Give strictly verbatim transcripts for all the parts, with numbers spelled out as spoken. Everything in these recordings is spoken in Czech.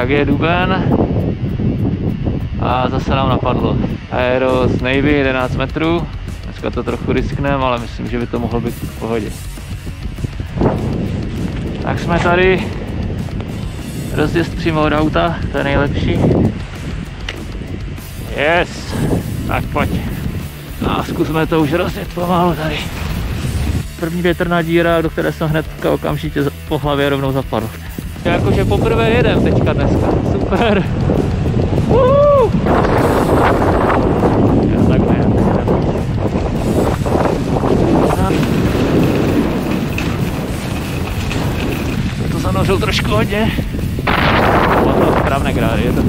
Tak je duben a zase nám napadlo Aero z Navy jedenáct metrů. Dneska to trochu riskneme, ale myslím, že by to mohlo být v pohodě. Tak jsme tady, rozjezd přímo od auta, to je nejlepší. Yes, tak pojď. A zkusme to už rozjet pomalu tady. První větrná díra, do které jsem hnedka okamžitě po hlavě rovnou zapadl. Jakože poprvé jedem teďka dneska, super. Uh! Já tak ne. Jsem to zanořil trošku hodně. Bylo to správné grády, je to.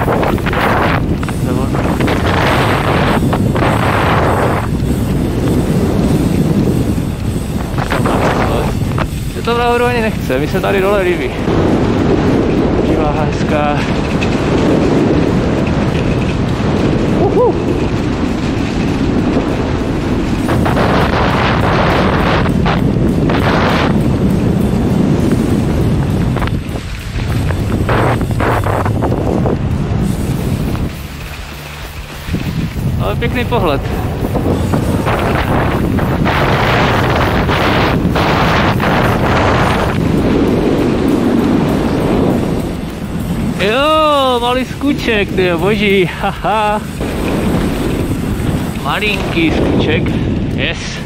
Se to nahoru ani nechce, mi se tady dole líbí. Živá hezká. Uhu. Ale pěkný pohled. Jo, malý skuček, ty jo, boží, haha. Malinký skuček, yes.